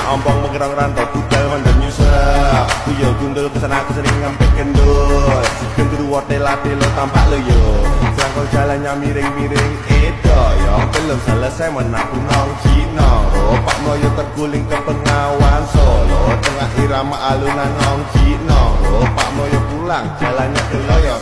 ompong mengerang rantau budal mandar nyusap Kuyo gundul kesana kesini ngampek kendul Gendruwo tela-telo tampak lo yo Serangkau jalannya miring-miring edo yo Belum selesai menaku nong Cino Pak Moyo terguling ke Bengawan Solo Tengah irama alunan nong Cino Pak Moyo pulang jalannya ke Loyo